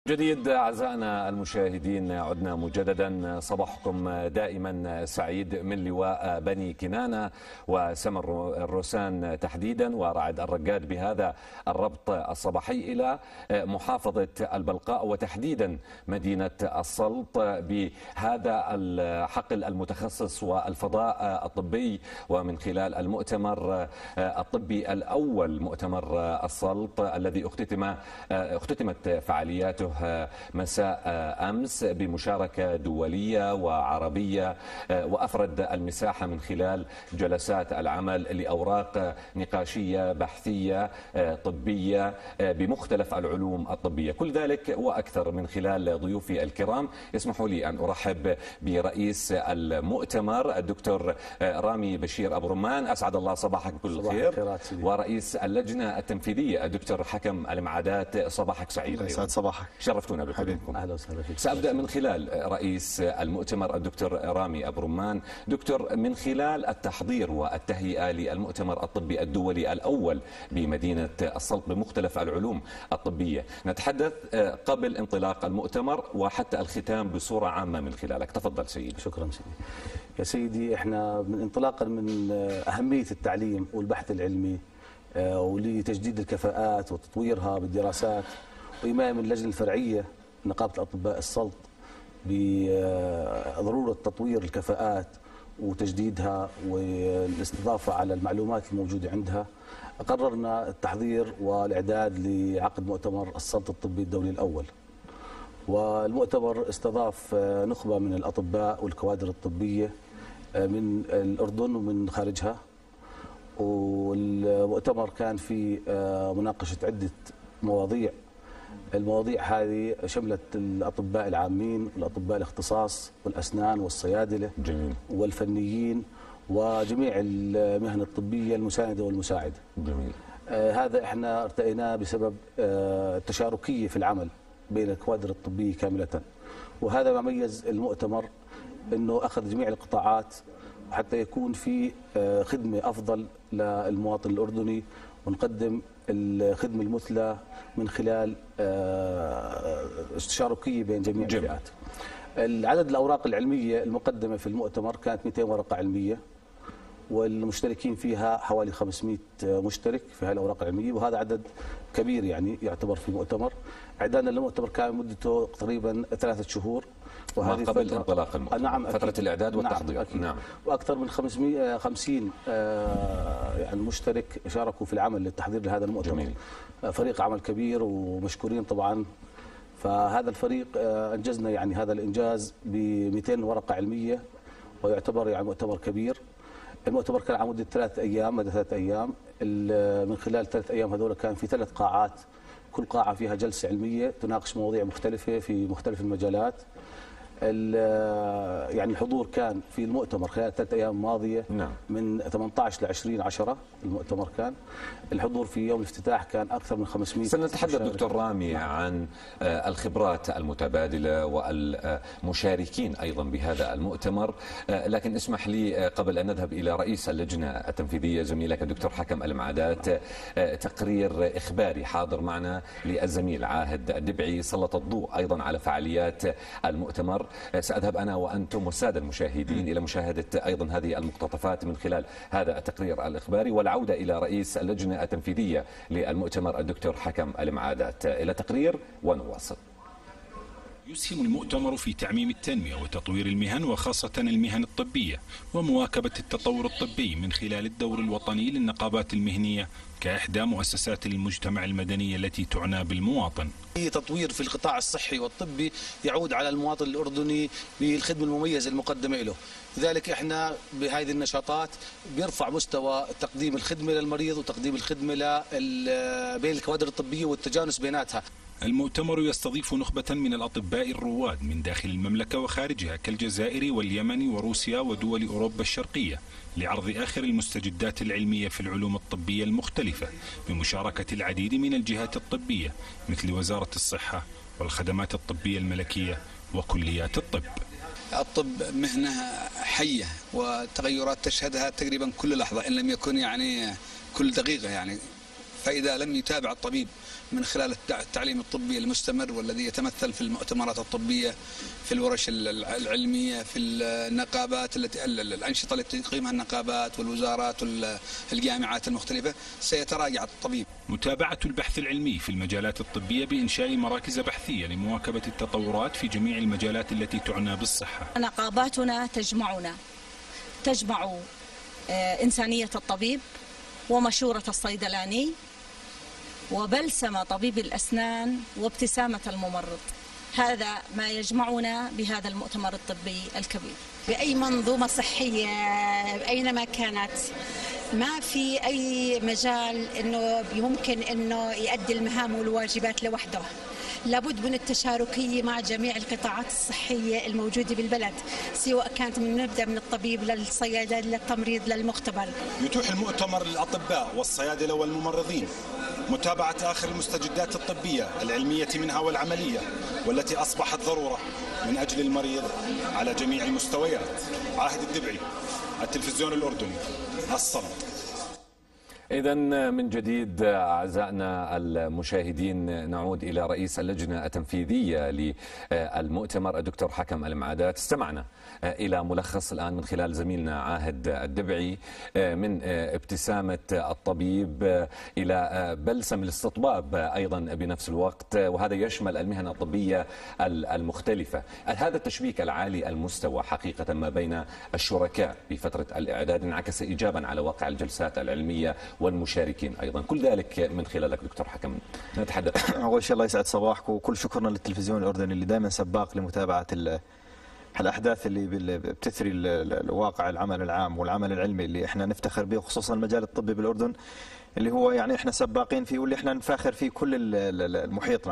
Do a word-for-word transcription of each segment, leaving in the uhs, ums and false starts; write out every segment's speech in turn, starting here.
جديد أعزائنا المشاهدين، عدنا مجددا. صباحكم دائما سعيد من لواء بني كنانة وسمر الروسان تحديدا ورعد الرقاد بهذا الربط الصباحي إلى محافظة البلقاء وتحديدا مدينة السلط بهذا الحقل المتخصص والفضاء الطبي، ومن خلال المؤتمر الطبي الأول مؤتمر السلط الذي اختتم اختتمت فعالياته مساء أمس بمشاركة دولية وعربية، وأفرد المساحة من خلال جلسات العمل لأوراق نقاشية بحثية طبية بمختلف العلوم الطبية. كل ذلك وأكثر من خلال ضيوفي الكرام. اسمحوا لي أن أرحب برئيس المؤتمر الدكتور رامي بشير أبو رمان، أسعد الله صباحك بكل خير، ورئيس اللجنة التنفيذية الدكتور حكم المعادات، صباحك سعيد. يسعد صباحك، شرفتونا بحضوركم. اهلا وسهلا فيك. سأبدأ من خلال رئيس المؤتمر الدكتور رامي أبو رمان. دكتور، من خلال التحضير والتهيئة للمؤتمر الطبي الدولي الأول بمدينة السلط بمختلف العلوم الطبية، نتحدث قبل انطلاق المؤتمر وحتى الختام بصورة عامة من خلالك. تفضل سيدي. شكرا سيدي. يا سيدي، احنا من انطلاقا من أهمية التعليم والبحث العلمي ولتجديد الكفاءات وتطويرها بالدراسات، وإيمان من اللجنة الفرعية نقابة أطباء السلط بضرورة تطوير الكفاءات وتجديدها والاستضافة على المعلومات الموجودة عندها، قررنا التحضير والإعداد لعقد مؤتمر السلط الطبي الدولي الأول. والمؤتمر استضاف نخبة من الأطباء والكوادر الطبية من الأردن ومن خارجها، والمؤتمر كان في مناقشة عدة مواضيع. المواضيع هذه شملت الأطباء العامين والأطباء الاختصاص والأسنان والصيادلة جميل. والفنيين وجميع المهن الطبية المساندة والمساعدة. جميل. آه هذا احنا ارتئيناه بسبب آه التشاركية في العمل بين الكوادر الطبية كاملة، وهذا ما ميز المؤتمر، انه اخذ جميع القطاعات حتى يكون في آه خدمة افضل للمواطن الأردني، ونقدم الخدمة المثلى من خلال التشاركية بين جميع الفئات. العدد الأوراق العلمية المقدمة في المؤتمر كانت مئتين ورقة علمية، والمشتركين فيها حوالي خمسمئة مشترك في هذه الأوراق العلمية، وهذا عدد كبير يعني يعتبر في مؤتمر. إعدادنا للمؤتمر كان مدته تقريبا ثلاثة شهور، وهذه قبل انطلاق المؤتمر. نعم، فترة الإعداد والتحضير. نعم, نعم. وأكثر من خمسمئة وخمسين يعني مشترك شاركوا في العمل للتحضير لهذا المؤتمر. جميل. فريق عمل كبير ومشكورين طبعا. فهذا الفريق أنجزنا يعني هذا الإنجاز ب مئتين ورقة علمية، ويعتبر يعني مؤتمر كبير. المؤتمر كان على مدة ثلاث أيام، مدة ثلاث أيام. من خلال ثلاث أيام هذول كان في ثلاث قاعات، كل قاعة فيها جلسة علمية تناقش مواضيع مختلفة في مختلف المجالات. يعني الحضور كان في المؤتمر خلال الثلاث ايام الماضيه نعم. من ثمانية عشر ل عشرين عشرة المؤتمر كان. الحضور في يوم الافتتاح كان اكثر من خمسمئة. سنتحدث دكتور رامي نعم. عن الخبرات المتبادله والمشاركين ايضا بهذا المؤتمر، لكن اسمح لي قبل ان نذهب الى رئيس اللجنه التنفيذيه زميلك الدكتور حكم المعادات، تقرير اخباري حاضر معنا للزميل عاهد الدبعي سلط الضوء ايضا على فعاليات المؤتمر. سأذهب أنا وأنتم والسادة المشاهدين إلى مشاهدة أيضا هذه المقتطفات من خلال هذا التقرير الإخباري، والعودة إلى رئيس اللجنة التنفيذية للمؤتمر الدكتور حكم المعادات. إلى تقرير ونواصل. يسهم المؤتمر في تعميم التنمية وتطوير المهن، وخاصة المهن الطبية، ومواكبة التطور الطبي من خلال الدور الوطني للنقابات المهنية كإحدى مؤسسات المجتمع المدني التي تعنى بالمواطن. تطوير في القطاع الصحي والطبي يعود على المواطن الأردني بالخدمة المميزة المقدمة له، لذلك احنا بهذه النشاطات بيرفع مستوى تقديم الخدمة للمريض وتقديم الخدمة بين الكوادر الطبية والتجانس بيناتها. المؤتمر يستضيف نخبة من الأطباء الرواد من داخل المملكة وخارجها كالجزائر واليمن وروسيا ودول أوروبا الشرقية، لعرض آخر المستجدات العلمية في العلوم الطبية المختلفة بمشاركة العديد من الجهات الطبية مثل وزارة الصحة والخدمات الطبية الملكية وكليات الطب. الطب مهنة حية وتغيرات تشهدها تقريبا كل لحظة إن لم يكن يعني كل دقيقة يعني. فإذا لم يتابع الطبيب من خلال التعليم الطبي المستمر والذي يتمثل في المؤتمرات الطبية، في الورش العلمية، في النقابات التي الأنشطة التي تقيمها النقابات والوزارات والجامعات المختلفة، سيتراجع الطبيب. متابعة البحث العلمي في المجالات الطبية بإنشاء مراكز بحثية لمواكبة التطورات في جميع المجالات التي تعنى بالصحة. نقاباتنا تجمعنا تجمع إنسانية الطبيب ومشورة الصيدلاني وبلسم طبيب الأسنان وابتسامة الممرض. هذا ما يجمعنا بهذا المؤتمر الطبي الكبير. بأي منظومة صحية أينما كانت، ما في أي مجال أنه يمكن أنه يؤدي المهام والواجبات لوحده، لابد من التشاركية مع جميع القطاعات الصحية الموجودة بالبلد، سواء كانت من نبدأ من الطبيب للصيادلة للتمريض للمختبر. يتوح المؤتمر للأطباء والصيادلة والممرضين متابعة آخر المستجدات الطبية العلمية منها والعملية، والتي أصبحت ضرورة من أجل المريض على جميع المستويات. عاهد الدبعي، التلفزيون الأردني، الصمت. إذا من جديد أعزائنا المشاهدين نعود إلى رئيس اللجنة التنفيذية للمؤتمر الدكتور حكم المعادات. استمعنا إلى ملخص الآن من خلال زميلنا عاهد الدبعي من ابتسامة الطبيب إلى بلسم الاستطباب أيضا بنفس الوقت، وهذا يشمل المهن الطبية المختلفة. هذا التشبيك العالي المستوى حقيقة ما بين الشركاء بفترة الإعداد انعكس إيجابا على واقع الجلسات العلمية والمشاركين أيضا. كل ذلك من خلالك دكتور حكم نتحدث. أول شيء الله يسعد صباحكم، وكل شكرنا للتلفزيون الأردني اللي دائما سباق لمتابعة الأحداث اللي بتثري الواقع العمل العام والعمل العلمي اللي احنا نفتخر به، خصوصا المجال الطبي بالأردن اللي هو يعني احنا سباقين فيه واللي احنا نفاخر فيه كل المحيطنا.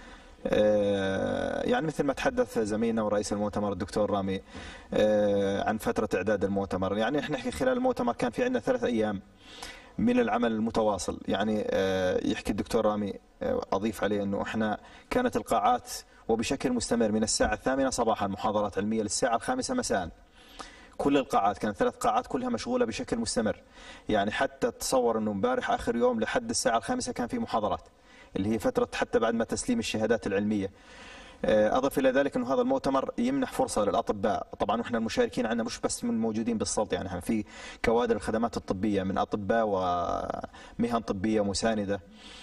يعني مثل ما تحدث زميلنا ورئيس المؤتمر الدكتور رامي عن فترة إعداد المؤتمر، يعني احنا خلال المؤتمر كان في عندنا ثلاث أيام من العمل المتواصل. يعني يحكي الدكتور رامي، أضيف عليه أنه احنا كانت القاعات وبشكل مستمر من الساعة الثامنة صباحا محاضرات علمية للساعة الخامسة مساء. كل القاعات كانت ثلاث قاعات كلها مشغولة بشكل مستمر. يعني حتى تصور أنه امبارح آخر يوم لحد الساعة الخامسة كان في محاضرات اللي هي فترة حتى بعد ما تسليم الشهادات العلمية. أضف إلى ذلك أنه هذا المؤتمر يمنح فرصة للأطباء. طبعا وإحنا المشاركين عندنا مش بس من موجودين بالسلط، يعني احنا في كوادر الخدمات الطبية من أطباء ومهن طبية مساندة.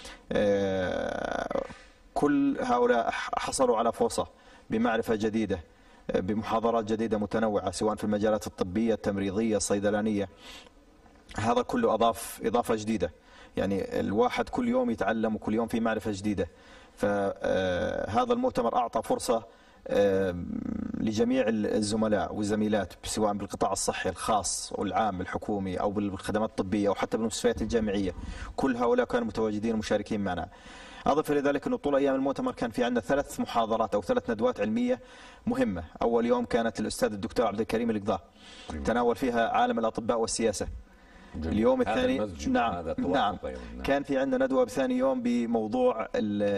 كل هؤلاء حصلوا على فرصة بمعرفة جديدة بمحاضرات جديدة متنوعة سواء في المجالات الطبية التمريضية الصيدلانية. هذا كله أضاف إضافة جديدة، يعني الواحد كل يوم يتعلم وكل يوم في معرفة جديدة. فهذا المؤتمر أعطى فرصة لجميع الزملاء والزميلات سواء بالقطاع الصحي الخاص والعام الحكومي أو بالخدمات الطبية أو حتى بالمستشفيات الجامعية، كل هؤلاء كانوا متواجدين ومشاركين معنا. أضف إلى ذلك أنه طول أيام المؤتمر كان في عندنا ثلاث محاضرات أو ثلاث ندوات علمية مهمة. أول يوم كانت الأستاذ الدكتور عبد الكريم القضاء تناول فيها عالم الأطباء والسياسة. جميل. اليوم الثاني نعم نعم كان في عندنا ندوة بثاني يوم بموضوع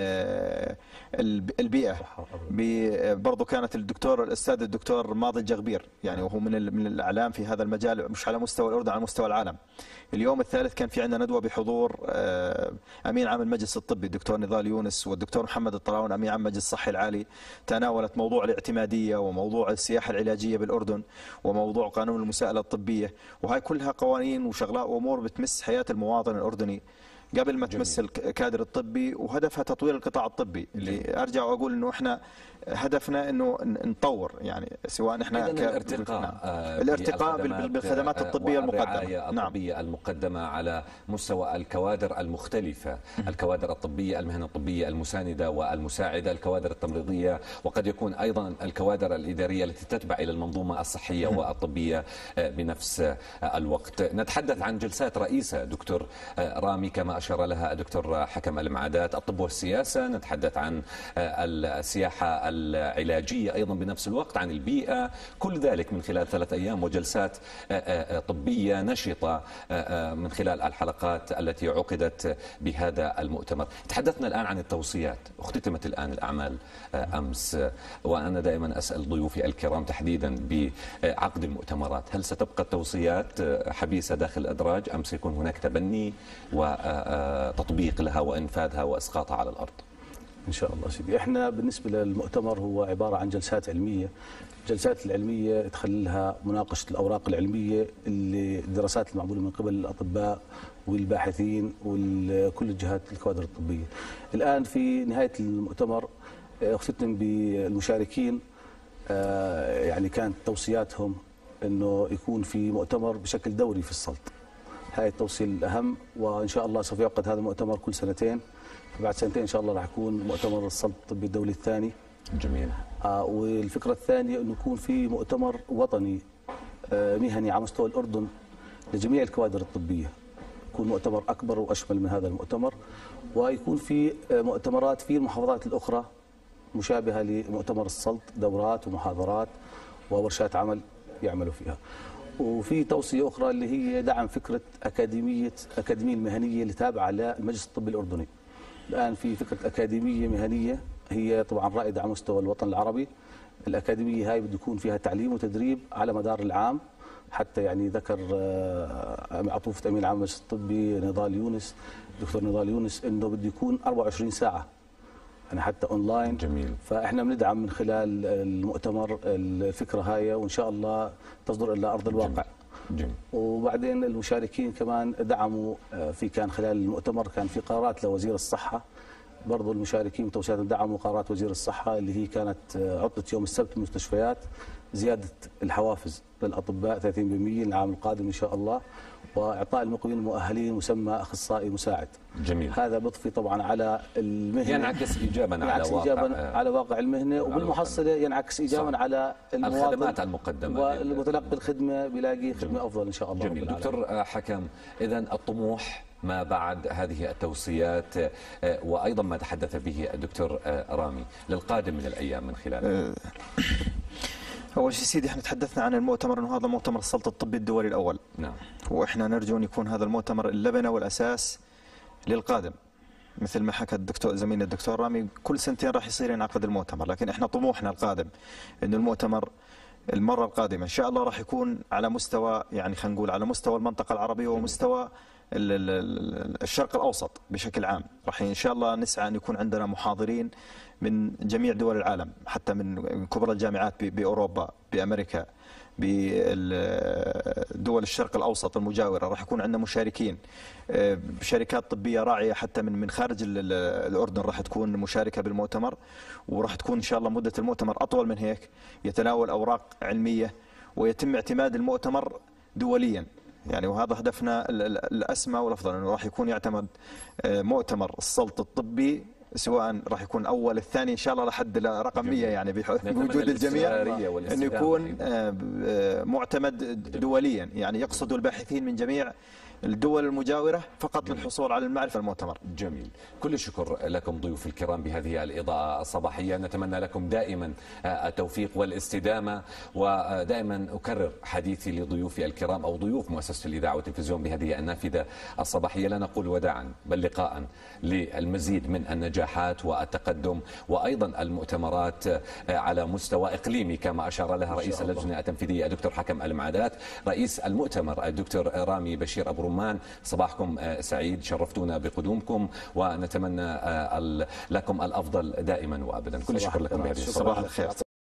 البيئة، برضو كانت الدكتور الأستاذ الدكتور ماضي الجغبير، يعني وهو من من الأعلام في هذا المجال مش على مستوى الأردن على مستوى العالم. اليوم الثالث كان في عندنا ندوة بحضور أمين عام المجلس الطبي الدكتور نضال يونس والدكتور محمد الطراون أمين عام المجلس الصحي العالي، تناولت موضوع الاعتمادية وموضوع السياحة العلاجية بالأردن وموضوع قانون المساءلة الطبية. وهي كلها قوانين وشغلات وأمور بتمس حياة المواطن الأردني قبل ما تمس الكادر الطبي، وهدفها تطوير القطاع الطبي. اللي أرجع وأقول إنه إحنا هدفنا إنه نطور، يعني سواء إحنا الارتقاء نعم. الارتقاء بالخدمات الطبية المقدمة نعم. الطبية المقدمة على مستوى الكوادر المختلفة، الكوادر الطبية المهن الطبية المساندة والمساعدة، الكوادر التمريضية، وقد يكون أيضا الكوادر الإدارية التي تتبع إلى المنظومة الصحية والطبية بنفس الوقت. نتحدث عن جلسات رئيسة دكتور رامي كما أشار لها الدكتور حكم المعادات، الطب والسياسة، نتحدث عن السياحة العلاجية أيضا بنفس الوقت، عن البيئة، كل ذلك من خلال ثلاث أيام وجلسات طبية نشطة من خلال الحلقات التي عقدت بهذا المؤتمر. تحدثنا الآن عن التوصيات، اختتمت الآن الأعمال أمس، وأنا دائما أسأل ضيوفي الكرام تحديدا بعقد المؤتمرات، هل ستبقى التوصيات حبيسة داخل الأدراج أم سيكون هناك تبني وتطبيق لها وإنفاذها وإسقاطها على الأرض؟ إن شاء الله سيدي. إحنا بالنسبة للمؤتمر هو عبارة عن جلسات علمية. الجلسات العلمية تخللها مناقشة الأوراق العلمية، اللي الدراسات المعمولة من قبل الأطباء والباحثين وكل الجهات الكوادر الطبية. الآن في نهاية المؤتمر اختتم بالمشاركين، يعني كانت توصياتهم أنه يكون في مؤتمر بشكل دوري في السلط. هاي التوصية الأهم، وإن شاء الله سوف يعقد هذا المؤتمر كل سنتين. بعد سنتين إن شاء الله راح يكون مؤتمر السلط الطبي الدولي الثاني. جميل. آه والفكرة الثانية أنه يكون في مؤتمر وطني آه مهني على مستوى الأردن لجميع الكوادر الطبية، يكون مؤتمر أكبر وأشمل من هذا المؤتمر، ويكون في آه مؤتمرات في المحافظات الأخرى مشابهة لمؤتمر السلط، دورات ومحاضرات وورشات عمل يعملوا فيها. وفي توصية أخرى اللي هي دعم فكرة أكاديمية أكاديمية المهنية اللي تابعة للمجلس الطبي الأردني. الآن في فكرة أكاديمية مهنية هي طبعا رائدة على مستوى الوطن العربي. الأكاديمية هاي بده يكون فيها تعليم وتدريب على مدار العام، حتى يعني ذكر عطوفة أمين عام المجلس الطبي نضال يونس، دكتور نضال يونس، إنه بده يكون أربعة وعشرين ساعة يعني حتى أونلاين. جميل. فإحنا بندعم من خلال المؤتمر الفكرة هاي، وإن شاء الله تصدر إلى أرض الواقع. جميل. وبعدين المشاركين كمان دعموا في كان خلال المؤتمر كان في قرارات لوزير الصحة، برضو المشاركين توصياتهم دعموا قرارات وزير الصحة اللي هي كانت عطلة يوم السبت في المستشفيات، زيادة الحوافز للأطباء ثلاثين بالمئة العام القادم إن شاء الله، وإعطاء المقيمين المؤهلين مسمى أخصائي مساعد. جميل. هذا بيضفي طبعا على المهنة، ينعكس إيجابا ينعكس على إيجابا واقع على واقع المهنة، وبالمحصلة ينعكس إيجابا صح. على الخدمات المقدمة، والمتلقي الخدمة بيلاقي خدمة أفضل إن شاء الله. جميل. دكتور حكم، إذن الطموح ما بعد هذه التوصيات وأيضا ما تحدث به الدكتور رامي للقادم من الأيام من خلال أول شيء سيدي احنا تحدثنا عن المؤتمر انه هذا مؤتمر السلط الطبي الدولي الأول. نعم. واحنا نرجو ان يكون هذا المؤتمر اللبنة والأساس للقادم. مثل ما حكى الدكتور زميلنا الدكتور رامي، كل سنتين راح يصير ينعقد المؤتمر، لكن احنا طموحنا القادم انه المؤتمر المرة القادمة ان شاء الله راح يكون على مستوى، يعني خلينا نقول على مستوى المنطقة العربية ومستوى الشرق الأوسط بشكل عام. راح إن شاء الله نسعى أن يكون عندنا محاضرين من جميع دول العالم، حتى من كبرى الجامعات بأوروبا، بأمريكا، بدول الشرق الأوسط المجاورة. راح يكون عندنا مشاركين، شركات طبية راعية حتى من من خارج الأردن راح تكون مشاركة بالمؤتمر، وراح تكون إن شاء الله مدة المؤتمر أطول من هيك، يتناول أوراق علمية ويتم اعتماد المؤتمر دوليا. يعني وهذا هدفنا الأسمى والأفضل، أنه راح يكون يعتمد مؤتمر السلط الطبي، سواء راح يكون أول الثاني إن شاء الله لحد رقم مية، يعني بوجود الجميع، أنه يكون معتمد دوليا، يعني يقصد الباحثين من جميع الدول المجاورة فقط جميل. للحصول على المعرفة المؤتمر. جميل. كل الشكر لكم ضيوف الكرام بهذه الإضاءة الصباحية، نتمنى لكم دائما التوفيق والاستدامة، ودائما أكرر حديثي لضيوفي الكرام أو ضيوف مؤسسة الإذاعة والتلفزيون بهذه النافذة الصباحية، لا نقول وداعا بل لقاء للمزيد من النجاحات والتقدم، وأيضا المؤتمرات على مستوى إقليمي كما أشار لها رئيس اللجنة التنفيذية الدكتور حكم المعادات، رئيس المؤتمر الدكتور رامي بشير أبو رمان. صباحكم سعيد، شرفتونا بقدومكم، ونتمنى لكم الأفضل دائما وأبدا. كل الشكر لكم بهذه الصباح. صباح الخير.